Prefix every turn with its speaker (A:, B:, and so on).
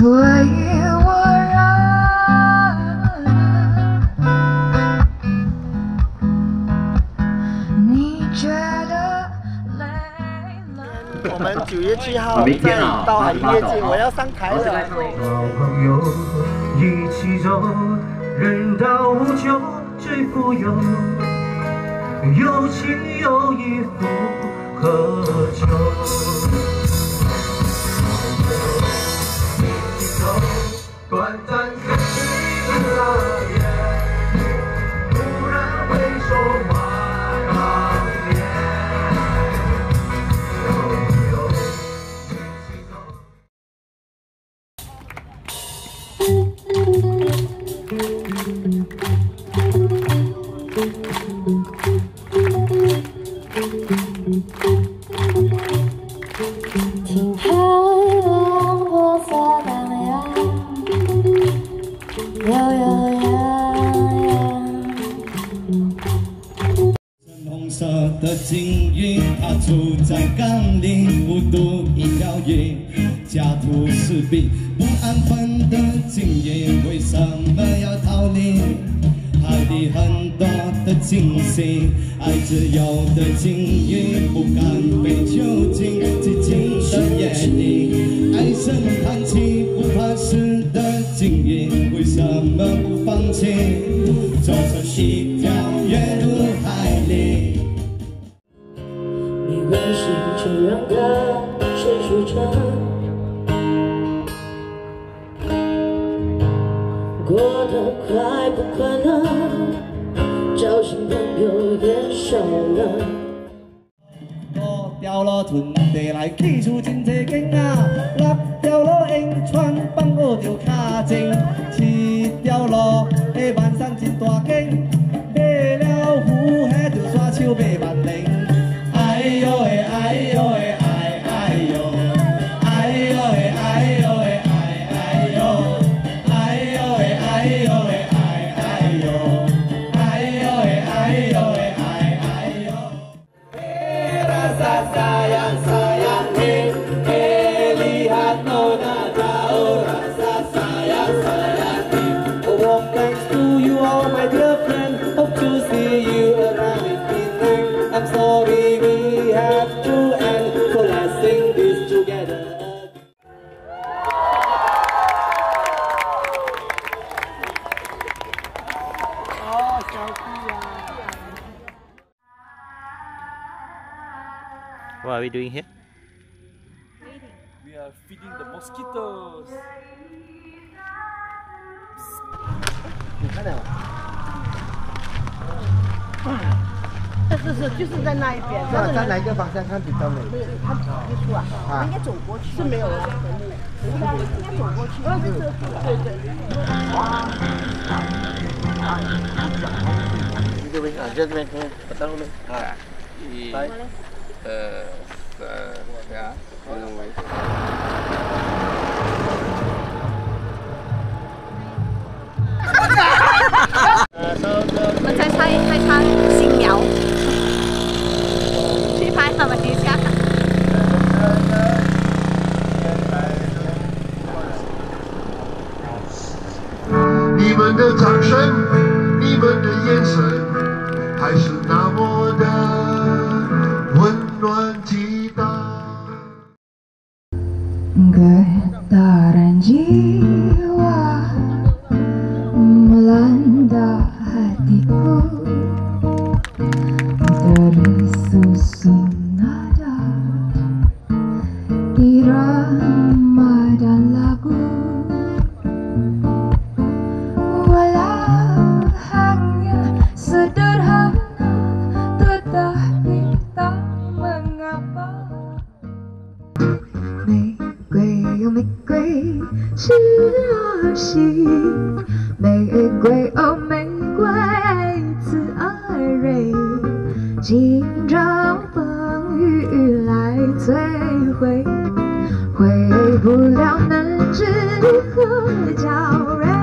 A: 所以我让你觉得累了。
B: 我们9月7号在稻海音乐节，我要上台了。
C: 好朋友一起走，人到无求最富有，有情有义不可求。短暂是那夜，突然回首马上面。
D: 听海浪波色荡漾，摇摇洋洋。
E: 深红色的鲸鱼，它住在港里，孤独一条鱼，家徒四壁，不安分的鲸鱼为什么要逃离？海底很多的惊喜，爱自由的鲸鱼不敢被囚禁，寂静的夜里，唉声叹气，不怕死的鲸鱼为什么不放弃？走出一条跃入海里。
D: 没关系，就让它水说唱。过得快不快乐？交新朋友也少了。
E: 我掉了屯地来记住真济景啊，六条路沿川放我条脚前，7条路的万山真大景，买了虎遐就耍手买万零。哎呦喂，哎呦喂，哎哎呦，哎呦喂，哎呦喂，哎哎呦，哎呦喂，哎呦喂，哎哎呦，哎呦喂，哎呦喂，哎哎呦。Rasa sayang sayang lihat nona jauh rasa sayang sayang oh thanks to you all my dear friend, hope to see you around in Penang. I'm sorry we have to end, so let's sing this together.
B: What are we doing here?
F: We are feeding the mosquitoes.
B: 你看到吗？
G: 就是在那一边。
B: 在哪一个方向看比较美？
G: 对，它一出啊，应该走过去。是没有啊，应该走过去。对对。
B: 这边啊，这边看，到后面啊，来，呀，
H: 我们在猜新苗，去拍他们一下。
C: 你们的掌声，你们的眼神，还是那么的温暖激荡。
A: Getaran jiwa melanda hatiku, tersusun nada irama dan lagu, walau hanya sederhana tetapi tak mengapa. 玫瑰是儿戏，玫瑰哦玫瑰刺儿蕊，经常风雨来摧毁，毁不了能治和娇蕊。